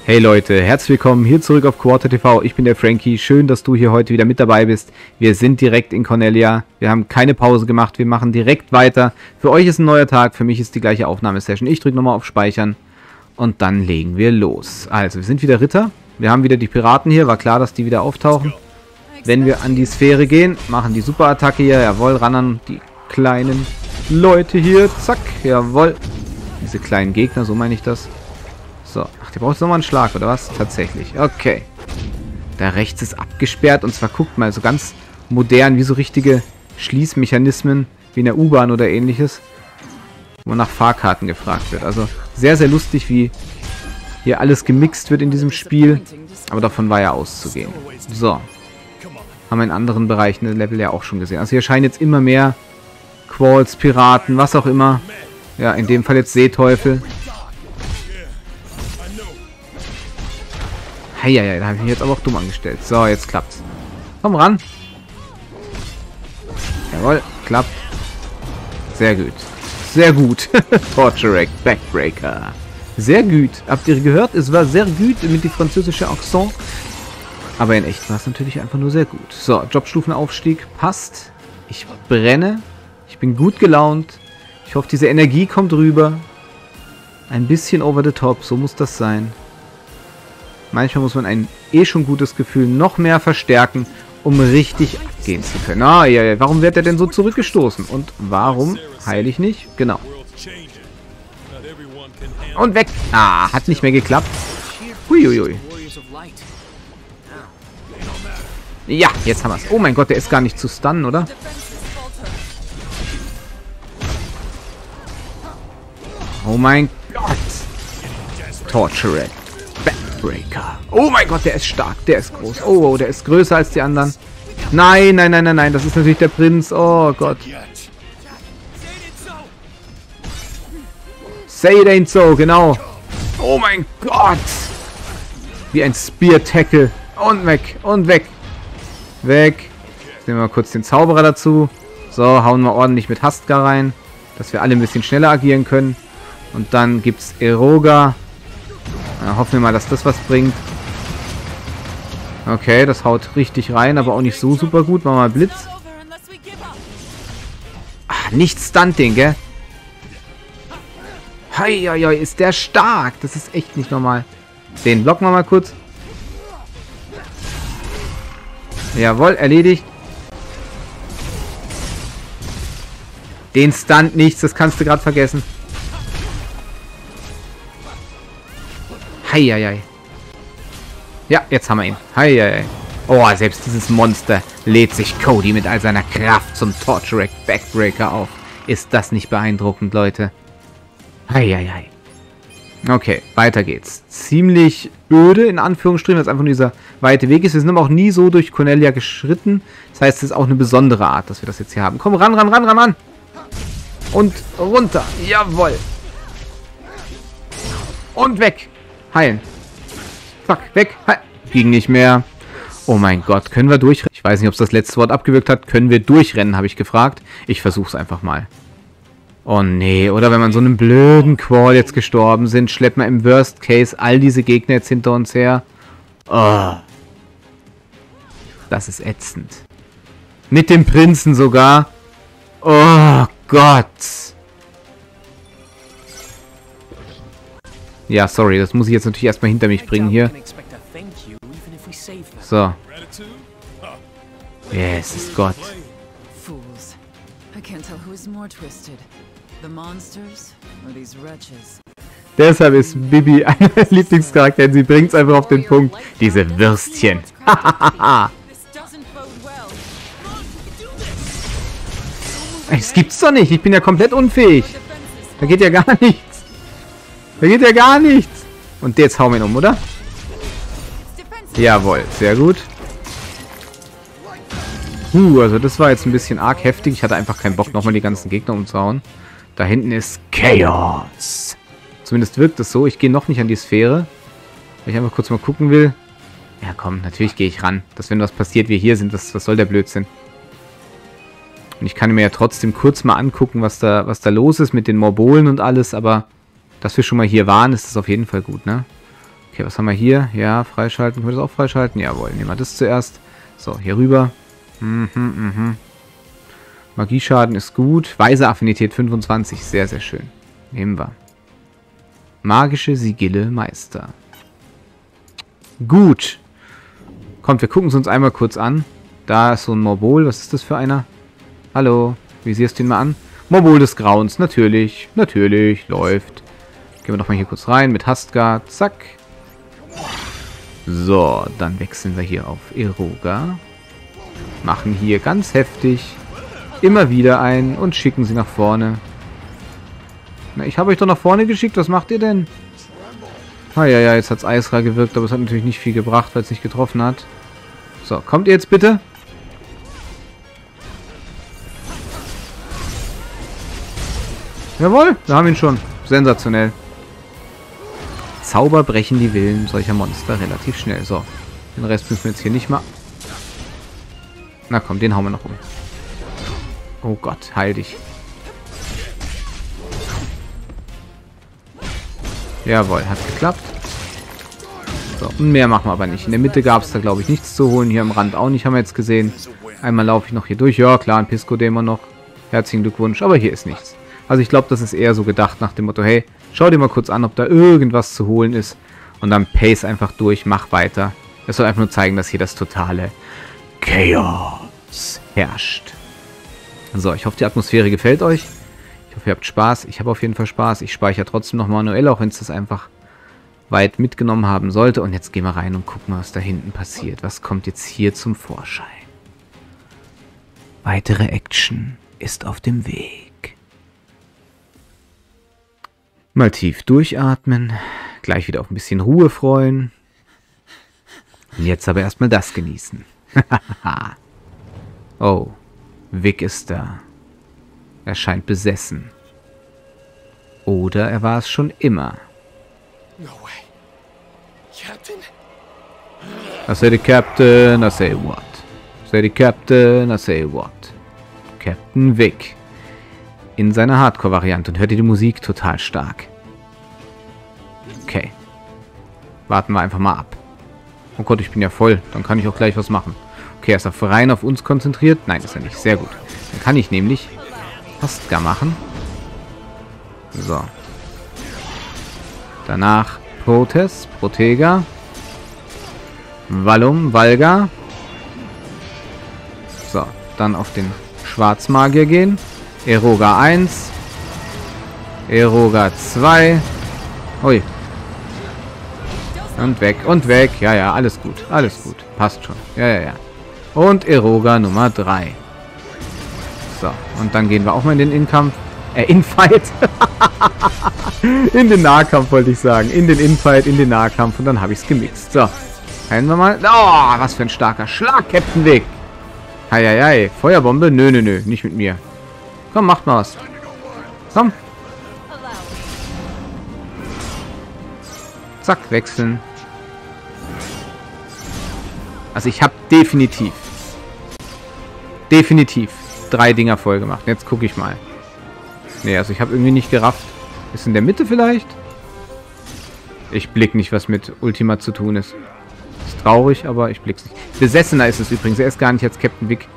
Hey Leute, herzlich willkommen hier zurück auf Quarter TV. Ich bin der Frankie. Schön, dass du hier heute wieder mit dabei bist. Wir sind direkt in Cornelia. Wir haben keine Pause gemacht. Wir machen direkt weiter. Für euch ist ein neuer Tag. Für mich ist die gleiche Aufnahmesession. Ich drücke nochmal auf Speichern. Und dann legen wir los. Also, wir sind wieder Ritter. Wir haben wieder die Piraten hier. War klar, dass die wieder auftauchen. Wenn wir an die Sphäre gehen, machen die Superattacke hier. Jawohl, ran an die kleinen Leute hier. Zack, jawohl. Diese kleinen Gegner, so meine ich das. So, ach, der braucht jetzt nochmal einen Schlag, oder was? Tatsächlich, okay. Da rechts ist abgesperrt und zwar, guckt mal, so ganz modern, wie so richtige Schließmechanismen, wie in der U-Bahn oder ähnliches, wo nach Fahrkarten gefragt wird. Also sehr, sehr lustig, wie hier alles gemixt wird in diesem Spiel, aber davon war ja auszugehen. So, haben wir in anderen Bereichen der Level ja auch schon gesehen. Also hier scheinen jetzt immer mehr Qualls, Piraten, was auch immer. Ja, in dem Fall jetzt Seeteufel. Heieiei, da habe ich mich jetzt aber auch dumm angestellt. So, jetzt klappt's. Komm ran. Jawohl, klappt. Sehr gut. Sehr gut. Torture Backbreaker. Sehr gut. Habt ihr gehört? Es war sehr gut mit dem französischen Akzent. Aber in echt war es natürlich einfach nur sehr gut. So, Jobstufenaufstieg passt. Ich brenne. Ich bin gut gelaunt. Ich hoffe, diese Energie kommt rüber. Ein bisschen over the top. So muss das sein. Manchmal muss man ein schon gutes Gefühl noch mehr verstärken, um richtig abgehen zu können. Ah, ja, warum wird er denn so zurückgestoßen? Und warum heile ich nicht? Genau. Und weg. Ah, hat nicht mehr geklappt. Huiuiui. Ja, jetzt haben wir es. Oh mein Gott, der ist gar nicht zu stunnen, oder? Oh mein Gott. Torture Backbreaker. Oh mein Gott, der ist stark. Der ist groß. Oh, der ist größer als die anderen. Nein, nein, nein, nein, nein. Das ist natürlich der Prinz. Oh Gott. Say it ain't so, genau. Oh mein Gott. Wie ein Spear-Tackle. Und weg. Und weg. Weg. Jetzt nehmen wir mal kurz den Zauberer dazu. So, hauen wir ordentlich mit Hastka rein. Dass wir alle ein bisschen schneller agieren können. Und dann gibt's Eroga. Ja, hoffen wir mal, dass das was bringt. Okay, das haut richtig rein, aber auch nicht so super gut. Machen wir mal Blitz. Ach, nicht Stunting, gell? Heieiei, ist der stark. Das ist echt nicht normal. Den blocken wir mal kurz. Jawohl, erledigt. Den Stunt nichts, das kannst du gerade vergessen. Heieiei. Ja, jetzt haben wir ihn. Heieiei. Oh, selbst dieses Monster lädt sich Cody mit all seiner Kraft zum Torture Backbreaker auf. Ist das nicht beeindruckend, Leute? Heieiei. Okay, weiter geht's. Ziemlich öde, in Anführungsstrichen, weil es einfach nur dieser weite Weg ist. Wir sind aber auch nie so durch Cornelia geschritten. Das heißt, es ist auch eine besondere Art, dass wir das jetzt hier haben. Komm, ran, ran, ran, ran, ran. Und runter. Jawohl. Und weg. Heilen. Zack, weg. Ging nicht mehr. Oh mein Gott, können wir durchrennen? Ich weiß nicht, ob es das letzte Wort abgewirkt hat. Können wir durchrennen, habe ich gefragt. Ich versuche es einfach mal. Oh nee, oder wenn man so einem blöden Qual jetzt gestorben sind, schleppt man im Worst Case all diese Gegner jetzt hinter uns her. Oh. Das ist ätzend. Mit dem Prinzen sogar. Oh Gott. Ja, sorry, das muss ich jetzt natürlich erstmal hinter mich bringen hier. So. Yes, ist Gott. Deshalb ist Bibi einer meiner Lieblingscharaktere. Sie bringt es einfach auf den Punkt. Diese Würstchen. Es gibt's doch nicht. Ich bin ja komplett unfähig. Da geht ja gar nichts. Da geht ja gar nichts. Und jetzt hauen wir ihn um, oder? Jawohl, sehr gut. Also das war jetzt ein bisschen arg heftig. Ich hatte einfach keinen Bock, nochmal die ganzen Gegner umzuhauen. Da hinten ist Chaos. Zumindest wirkt es so. Ich gehe noch nicht an die Sphäre. Weil ich einfach kurz mal gucken will. Ja komm, natürlich gehe ich ran. Dass wenn was passiert, wir hier sind, was soll der Blödsinn? Und ich kann mir ja trotzdem kurz mal angucken, was da los ist mit den Morbolen und alles. Aber dass wir schon mal hier waren, ist das auf jeden Fall gut, ne? Okay, was haben wir hier? Ja, freischalten. Können wir das auch freischalten? Jawohl, nehmen wir das zuerst. So, hier rüber. Magieschaden ist gut. Weise Affinität 25. Sehr, sehr schön. Nehmen wir. Magische Sigille Meister. Gut. Kommt, wir gucken es uns einmal kurz an. Da ist so ein Morbol. Was ist das für einer? Hallo. Visierst du ihn mal an? Morbol des Grauens. Natürlich. Natürlich. Läuft. Gehen wir doch mal hier kurz rein mit Hastgard. Zack. So, dann wechseln wir hier auf Eroga. Machen hier ganz heftig immer wieder ein und schicken sie nach vorne. Na, ich habe euch doch nach vorne geschickt. Was macht ihr denn? Ah ja, ja, jetzt hat es Eisra gewirkt, aber es hat natürlich nicht viel gebracht, weil es nicht getroffen hat. So, kommt ihr jetzt bitte? Jawohl, wir haben ihn schon. Sensationell. Zauber brechen die Willen solcher Monster relativ schnell. So, den Rest müssen wir jetzt hier nicht mal... Na komm, den hauen wir noch um. Oh Gott, heil dich. Jawohl, hat geklappt. So, und mehr machen wir aber nicht. In der Mitte gab es da, glaube ich, nichts zu holen. Hier am Rand auch nicht, haben wir jetzt gesehen. Einmal laufe ich noch hier durch. Ja, klar, ein Pisco-Dämon noch. Herzlichen Glückwunsch. Aber hier ist nichts. Also ich glaube, das ist eher so gedacht nach dem Motto, hey, schau dir mal kurz an, ob da irgendwas zu holen ist. Und dann pace einfach durch, mach weiter. Es soll einfach nur zeigen, dass hier das totale Chaos herrscht. So, ich hoffe, die Atmosphäre gefällt euch. Ich hoffe, ihr habt Spaß. Ich habe auf jeden Fall Spaß. Ich speichere trotzdem noch manuell, auch wenn es das einfach weit mitgenommen haben sollte. Und jetzt gehen wir rein und gucken, was da hinten passiert. Was kommt jetzt hier zum Vorschein? Weitere Action ist auf dem Weg. Mal tief durchatmen. Gleich wieder auf ein bisschen Ruhe freuen. Und jetzt aber erstmal das genießen. Oh, Vic ist da. Er scheint besessen. Oder er war es schon immer. No way. Captain? I say the Captain, I say what? Say the Captain, I say what? Captain Vic. In seiner Hardcore-Variante. Und hört ihr die Musik? Total stark. Okay. Warten wir einfach mal ab. Oh Gott, ich bin ja voll. Dann kann ich auch gleich was machen. Okay, er ist rein auf uns konzentriert. Nein, ist er nicht. Sehr gut. Dann kann ich nämlich Hastgar machen. So. Danach Protes, Protega. Vallum, Valga. So, dann auf den Schwarzmagier gehen. Eroga 1. Eroga 2. Ui. Und weg, und weg. Ja, ja, alles gut. Alles gut. Passt schon. Ja, ja, ja. Und Eroga Nummer 3. So, und dann gehen wir auch mal in den Inkampf. Infight. In den Nahkampf wollte ich sagen. In den Infight, in den Nahkampf. Und dann habe ich es gemixt. So, heilen wir mal. Oh, was für ein starker Schlag, Captain Vic. Heieiei. Feuerbombe? Nö, nö, nö. Nicht mit mir. Komm, macht mal was. Komm. Zack, wechseln. Also ich habe definitiv 3 Dinger voll gemacht. Jetzt gucke ich mal. Nee, also ich habe irgendwie nicht gerafft. Ist in der Mitte vielleicht? Ich blick nicht, was mit Ultima zu tun ist. Ist traurig, aber ich blick's nicht. Besessener ist es übrigens. Er ist gar nicht als Captain Vic.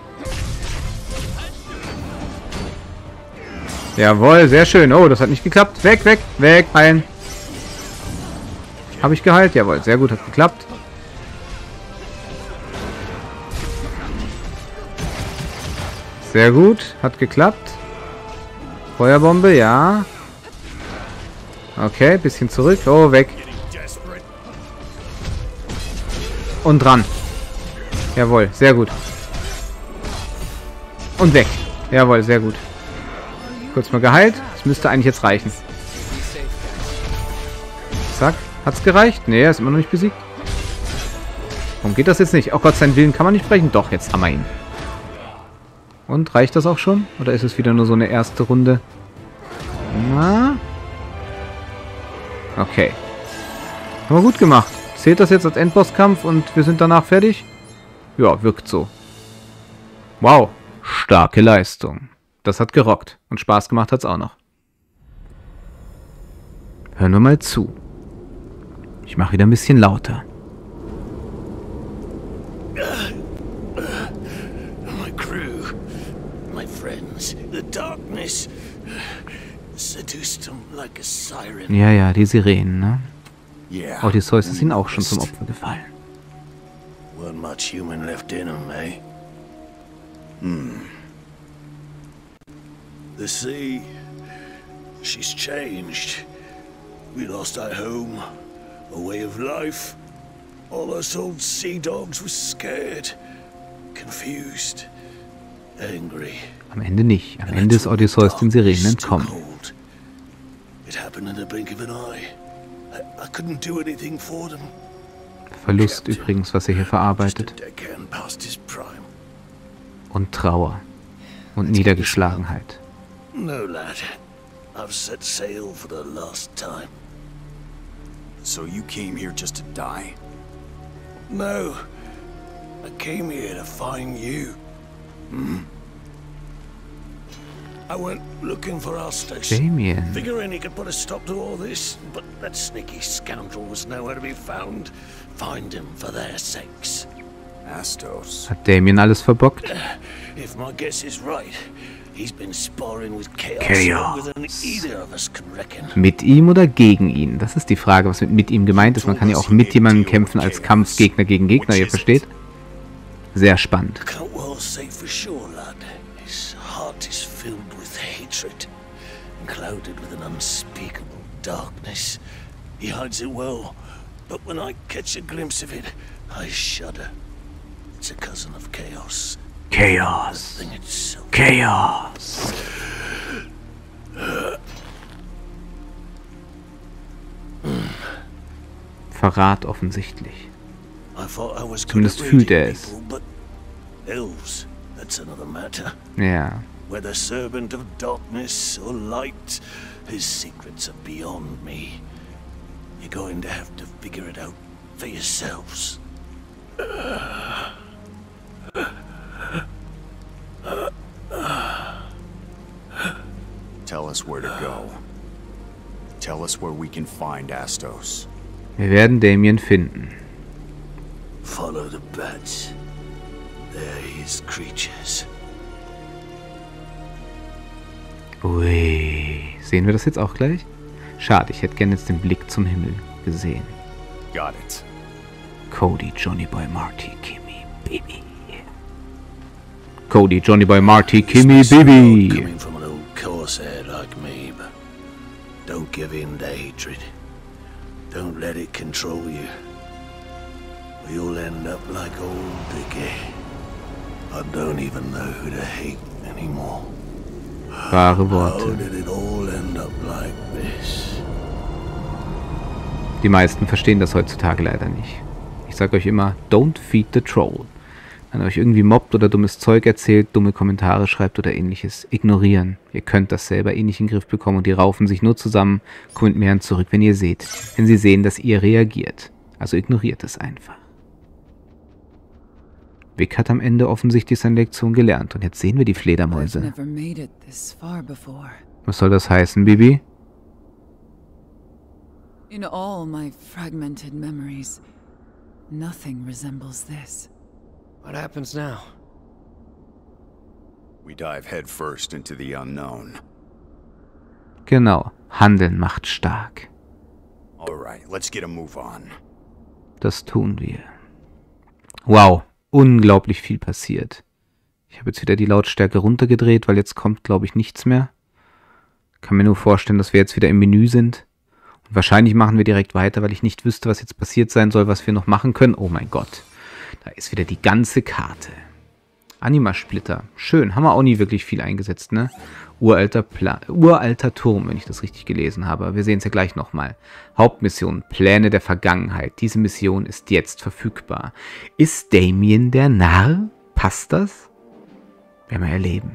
Jawohl, sehr schön. Oh, das hat nicht geklappt. Weg, weg, weg, heilen. Habe ich geheilt? Jawohl, sehr gut, hat geklappt. Sehr gut, hat geklappt. Feuerbombe, ja. Okay, bisschen zurück. Oh, weg. Und dran. Jawohl, sehr gut. Und weg. Jawohl, sehr gut. Kurz mal geheilt. Das müsste eigentlich jetzt reichen. Zack. Hat's gereicht? Nee, er ist immer noch nicht besiegt. Warum geht das jetzt nicht? Oh Gott, seinen Willen kann man nicht brechen. Doch, jetzt haben wir ihn. Und reicht das auch schon? Oder ist es wieder nur so eine erste Runde? Na? Okay. Haben wir gut gemacht. Zählt das jetzt als Endbosskampf und wir sind danach fertig? Ja, wirkt so. Wow. Starke Leistung. Das hat gerockt. Und Spaß gemacht hat's auch noch. Hören wir mal zu. Ich mache wieder ein bisschen lauter. My crew, my friends, the darkness seduced them like a siren. Ja, ja, die Sirenen, ne? Yeah. Odysseus ist ihnen auch schon zum Opfer gefallen. Weren't much human left in them, eh? The sea, she's changed. We lost our home, a way of life. All us old sea dogs were scared, confused, angry. Am Ende nicht. Am Ende ist Odysseus den Sirenen entkommen. It happened in the blink of an eye. I couldn't do anything for them. Verlust übrigens, was er hier verarbeitet. Deckhand past his prime. Und Trauer. Und Niedergeschlagenheit. No, lad. I've set sail for the last time. So you came here just to die? No. I came here to find you. I went looking for Astos. Damien. Figuring he could put a stop to all this, but that sneaky scoundrel was nowhere to be found. Find him for their sakes. Astos. Hat Damien alles verbockt? If my guess is right, he's been sparring with Chaos, Chaos. longer than either of us can reckon. Mit ihm oder gegen ihn? Das ist die Frage, was mit ihm gemeint ist. Man kann ja auch mit jemandem kämpfen als Kampfgegner gegen Gegner, ihr versteht? Sehr spannend. I can't well say for sure, lad. His heart is filled with hatred, and clouded with an unspeakable darkness. He hides it well, but when I catch a glimpse of it, I shudder. It's a cousin of Chaos. Chaos. The thing itself. Chaos. Verrat offensichtlich. I thought I was good Zumindest at fühlt reading er es. people, but elves, that's another matter. Ja. Whether servant of darkness or light, his secrets are beyond me. You're going to have to figure it out for yourselves. Tell us where to go. Tell us where we can find Astos. Wir werden Damien finden. Follow the bats. They're his creatures. Ui. Sehen wir das jetzt auch gleich? Schade, ich hätte gerne jetzt den Blick zum Himmel gesehen. Got it. Cody, Johnny Boy Marty, Kimmy, Baby. Cody, Johnny Boy Marty, Kimmy, Baby. Coming from an old corsair like me, but don't give in to hatred. Don't let it control you. Or you'll end up like old Dickie. I don't even know who to hate anymore. Wahre How Worte. did it all end up like this? Die meisten verstehen das heutzutage leider nicht. Ich sage euch immer, don't feed the troll. Wenn ihr euch irgendwie mobbt oder dummes Zeug erzählt, dumme Kommentare schreibt oder ähnliches, ignorieren. Ihr könnt das selber eh nicht in den Griff bekommen und die raufen sich nur zusammen, kommt mehr zurück, wenn ihr seht. Wenn sie sehen, dass ihr reagiert. Also ignoriert es einfach. Vic hat am Ende offensichtlich seine Lektion gelernt und jetzt sehen wir die I've Fledermäuse. never made it this far before. Was soll das heißen, Bibi? In all my fragmented memories, nothing resembles this. What happens now? We dive headfirst into the unknown. Genau, Handeln macht stark. All right, let's get a move on. Das tun wir. Wow, unglaublich viel passiert. Ich habe jetzt wieder die Lautstärke runtergedreht, weil jetzt kommt, glaube ich, nichts mehr. Kann mir nur vorstellen, dass wir jetzt wieder im Menü sind. Und wahrscheinlich machen wir direkt weiter, weil ich nicht wüsste, was jetzt passiert sein soll, was wir noch machen können. Oh mein Gott. Da ist wieder die ganze Karte. Anima-Splitter. Schön. Haben wir auch nie wirklich viel eingesetzt, ne? Uralter Turm, wenn ich das richtig gelesen habe. Wir sehen es ja gleich nochmal. Hauptmission. Pläne der Vergangenheit. Diese Mission ist jetzt verfügbar. Ist Damien der Narr? Passt das? Werden wir erleben.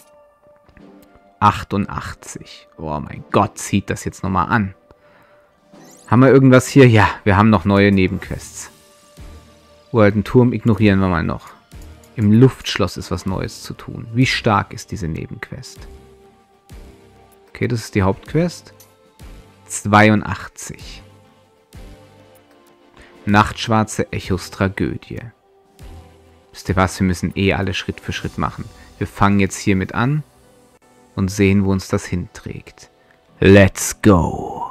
88. Oh mein Gott, zieht das jetzt nochmal an. Haben wir irgendwas hier? Ja, wir haben noch neue Nebenquests. Uralten Turm ignorieren wir mal noch. Im Luftschloss ist was Neues zu tun. Wie stark ist diese Nebenquest? Okay, das ist die Hauptquest. 82. Nachtschwarze Echos Tragödie. Wisst ihr was, wir müssen alle Schritt für Schritt machen. Wir fangen jetzt hiermit an und sehen, wo uns das hinträgt. Let's go!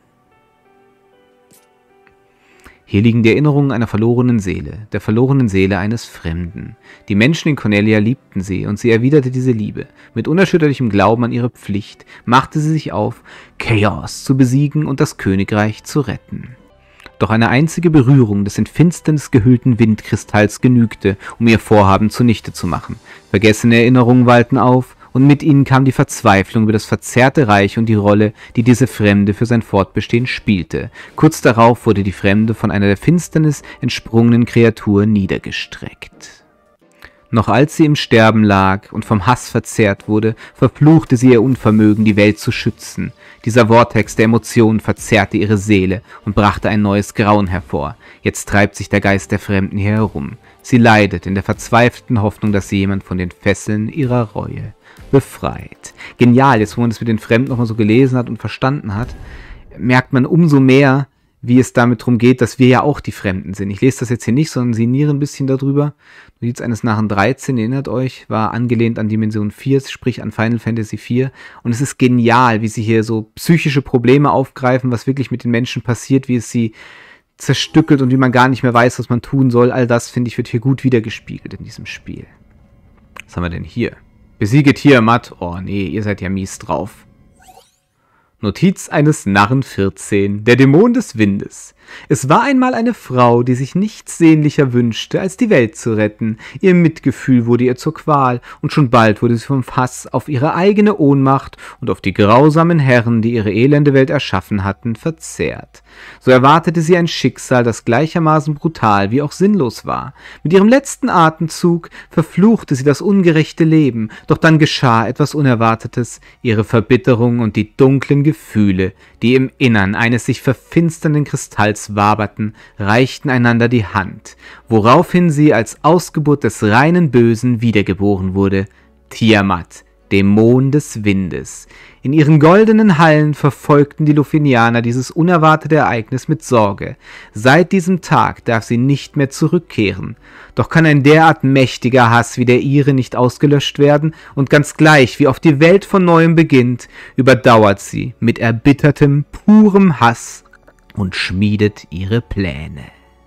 Hier liegen die Erinnerungen einer verlorenen Seele, der verlorenen Seele eines Fremden. Die Menschen in Cornelia liebten sie und sie erwiderte diese Liebe. Mit unerschütterlichem Glauben an ihre Pflicht machte sie sich auf, Chaos zu besiegen und das Königreich zu retten. Doch eine einzige Berührung des in Finsternis gehüllten Windkristalls genügte, um ihr Vorhaben zunichte zu machen. Vergessene Erinnerungen wallten auf, und mit ihnen kam die Verzweiflung über das verzerrte Reich und die Rolle, die diese Fremde für sein Fortbestehen spielte. Kurz darauf wurde die Fremde von einer der Finsternis entsprungenen Kreatur niedergestreckt. Noch als sie im Sterben lag und vom Hass verzehrt wurde, verfluchte sie ihr Unvermögen, die Welt zu schützen. Dieser Vortex der Emotionen verzerrte ihre Seele und brachte ein neues Grauen hervor. Jetzt treibt sich der Geist der Fremden hier herum. Sie leidet in der verzweifelten Hoffnung, dass sie jemand von den Fesseln ihrer Reue befreit. Genial, jetzt wo man das mit den Fremden nochmal so gelesen hat und verstanden hat, merkt man umso mehr, wie es damit darum geht, dass wir ja auch die Fremden sind. Ich lese das jetzt hier nicht, sondern sinniere ein bisschen darüber. Notiz eines Narren 13, erinnert euch, war angelehnt an Dimension 4, sprich an Final Fantasy 4. Und es ist genial, wie sie hier so psychische Probleme aufgreifen, was wirklich mit den Menschen passiert, wie es sie zerstückelt und wie man gar nicht mehr weiß, was man tun soll. All das, finde ich, wird hier gut wiedergespiegelt in diesem Spiel. Was haben wir denn hier? Besiege Tiamat. Oh nee, ihr seid ja mies drauf. Notiz eines Narren 14, der Dämon des Windes. Es war einmal eine Frau, die sich nichts sehnlicher wünschte, als die Welt zu retten. Ihr Mitgefühl wurde ihr zur Qual, und schon bald wurde sie vom Hass auf ihre eigene Ohnmacht und auf die grausamen Herren, die ihre elende Welt erschaffen hatten, verzehrt. So erwartete sie ein Schicksal, das gleichermaßen brutal wie auch sinnlos war. Mit ihrem letzten Atemzug verfluchte sie das ungerechte Leben, doch dann geschah etwas Unerwartetes. Ihre Verbitterung und die dunklen Gefühle, die im Innern eines sich verfinsternden Kristalls waberten, reichten einander die Hand, woraufhin sie als Ausgeburt des reinen Bösen wiedergeboren wurde. Tiamat, Dämon des Windes. In ihren goldenen Hallen verfolgten die Lufinianer dieses unerwartete Ereignis mit Sorge. Seit diesem Tag darf sie nicht mehr zurückkehren. Doch kann ein derart mächtiger Hass wie der ihre nicht ausgelöscht werden, und ganz gleich, wie oft die Welt von neuem beginnt, überdauert sie mit erbittertem, purem Hass und schmiedet ihre Pläne.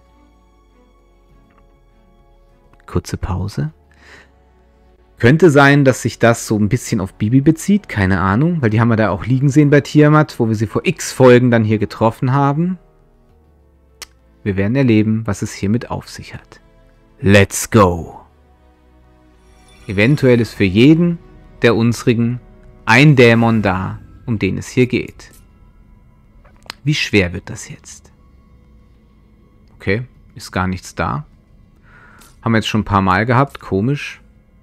Kurze Pause. Könnte sein, dass sich das so ein bisschen auf Bibi bezieht, keine Ahnung, weil die haben wir da auch liegen sehen bei Tiamat, wo wir sie vor x Folgen dann hier getroffen haben. Wir werden erleben, was es hiermit auf sich hat. Let's go! Eventuell ist für jeden der unsrigen ein Dämon da, um den es hier geht. Wie schwer wird das jetzt? Okay, ist gar nichts da. Haben wir jetzt schon ein paar Mal gehabt, komisch.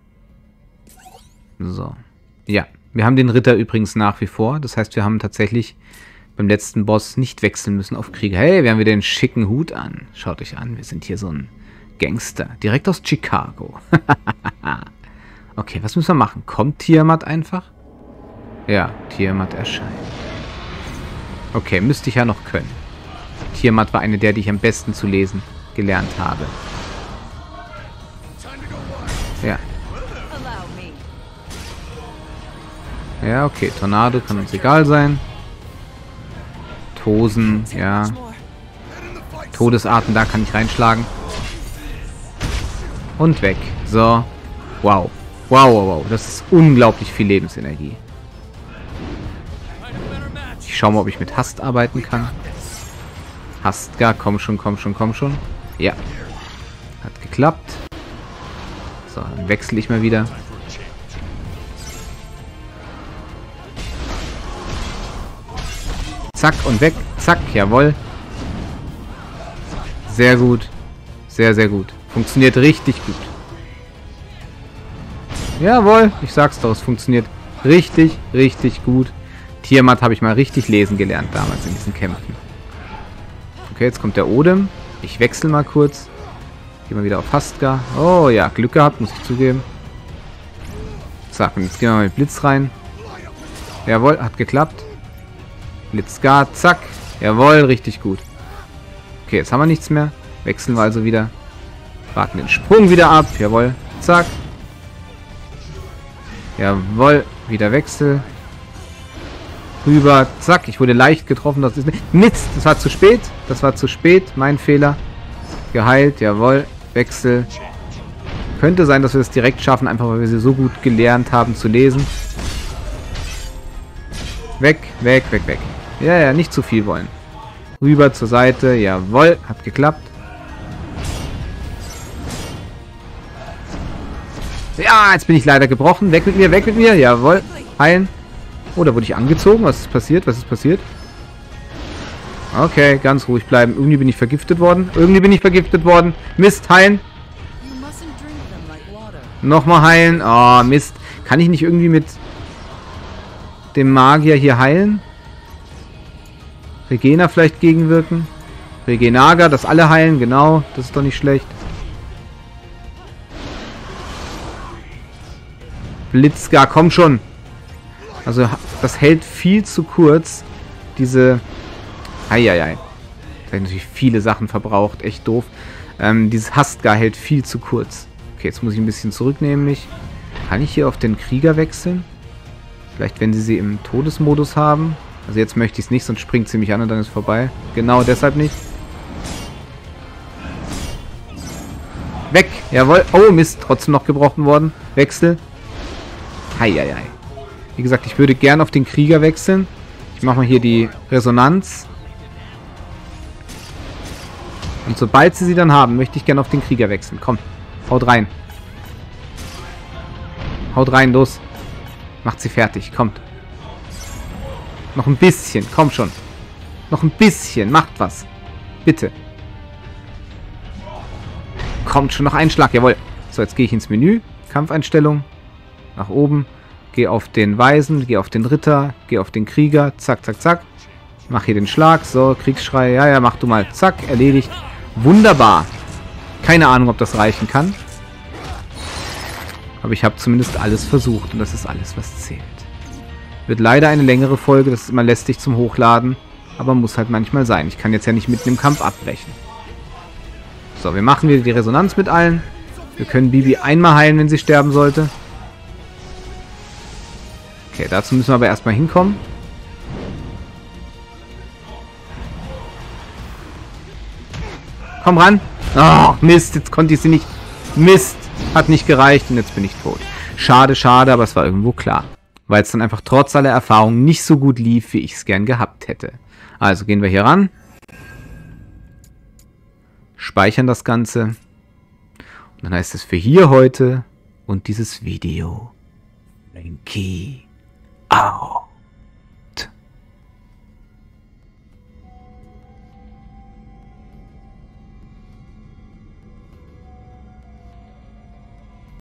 So, ja, wir haben den Ritter übrigens nach wie vor. Das heißt, wir haben tatsächlich beim letzten Boss nicht wechseln müssen auf Krieger. Hey, wir haben wieder einen schicken Hut an. Schaut euch an, wir sind hier so ein Gangster. Direkt aus Chicago. Okay, was müssen wir machen? Kommt Tiamat einfach? Ja, Tiamat erscheint. Okay, müsste ich ja noch können. Tiamat war eine der, die ich am besten zu lesen gelernt habe. Ja. Ja, okay. Tornado kann uns egal sein. Tosen, ja. Todesarten, da kann ich reinschlagen. Und weg. So. Wow. Wow, wow, wow. Das ist unglaublich viel Lebensenergie. Ich schaue mal, ob ich mit Hast arbeiten kann. Hastgar, komm schon, komm schon, komm schon. Ja. Hat geklappt. So, dann wechsle ich mal wieder. Zack und weg. Zack, jawohl. Sehr gut. Sehr, sehr gut. Funktioniert richtig gut. Jawohl, ich sag's doch, es funktioniert richtig, richtig gut. Tiamat habe ich mal richtig lesen gelernt damals in diesen Kämpfen. Okay, jetzt kommt der Odem. Ich wechsle mal kurz. Gehen wir wieder auf Hastgar. Oh ja, Glück gehabt, muss ich zugeben. Zack, und jetzt gehen wir mal mit Blitz rein. Jawohl, hat geklappt. Blitzgar, zack. Jawohl, richtig gut. Okay, jetzt haben wir nichts mehr. Wechseln wir also wieder. Warten den Sprung wieder ab. Jawohl. Zack. Jawohl. Wieder Wechsel. Rüber. Zack. Ich wurde leicht getroffen. Das ist Mist. Das war zu spät. Das war zu spät. Mein Fehler. Geheilt. Jawohl. Wechsel. Könnte sein, dass wir das direkt schaffen. Einfach weil wir sie so gut gelernt haben zu lesen. Weg. Weg. Weg. Weg. Ja, ja. Nicht zu viel wollen. Rüber zur Seite. Jawohl. Hat geklappt. Ja, jetzt bin ich leider gebrochen. Weg mit mir, weg mit mir. Jawohl. Heilen. Oh, da wurde ich angezogen. Was ist passiert? Was ist passiert? Okay, ganz ruhig bleiben. Irgendwie bin ich vergiftet worden. Irgendwie bin ich vergiftet worden. Mist, heilen. Nochmal heilen. Oh, Mist. Kann ich nicht irgendwie mit dem Magier hier heilen? Regena vielleicht gegenwirken? Regenaga, dass alle heilen. Genau, das ist doch nicht schlecht. Blitzgar, komm schon. Also, das hält viel zu kurz. Diese... Eieiei. Da habe ich natürlich viele Sachen verbraucht. Echt doof. Dieses Hastgar hält viel zu kurz. Okay, jetzt muss ich ein bisschen zurücknehmen mich. Kann ich hier auf den Krieger wechseln? Vielleicht, wenn sie im Todesmodus haben. Also jetzt möchte ich es nicht, sonst springt sie mich an und dann ist vorbei. Genau, deshalb nicht. Weg. Jawohl. Oh, Mist. Trotzdem noch gebrochen worden. Wechsel. Heieiei. Wie gesagt, ich würde gern auf den Krieger wechseln. Ich mache mal hier die Resonanz. Und sobald sie dann haben, möchte ich gerne auf den Krieger wechseln. Komm, haut rein. Haut rein, los. Macht sie fertig, kommt. Noch ein bisschen, komm schon. Noch ein bisschen, macht was. Bitte. Kommt schon, noch ein Schlag, jawohl. So, jetzt gehe ich ins Menü. Kampfeinstellung. Nach oben. Gehe auf den Weisen, gehe auf den Ritter, gehe auf den Krieger. Zack, zack, zack. Mach hier den Schlag. So, Kriegsschrei. Ja, ja, mach du mal. Zack, erledigt. Wunderbar. Keine Ahnung, ob das reichen kann. Aber ich habe zumindest alles versucht. Und das ist alles, was zählt. Wird leider eine längere Folge. Das ist immer lästig zum Hochladen. Aber muss halt manchmal sein. Ich kann jetzt ja nicht mitten im Kampf abbrechen. So, wir machen wieder die Resonanz mit allen. Wir können Bibi einmal heilen, wenn sie sterben sollte. Okay, dazu müssen wir aber erstmal hinkommen. Komm ran. Oh, Mist, jetzt konnte ich sie nicht. Mist, hat nicht gereicht und jetzt bin ich tot. Schade, schade, aber es war irgendwo klar. Weil es dann einfach trotz aller Erfahrung nicht so gut lief, wie ich es gern gehabt hätte. Also gehen wir hier ran. Speichern das Ganze. Und dann heißt es für hier heute und dieses Video. Frankie. Out.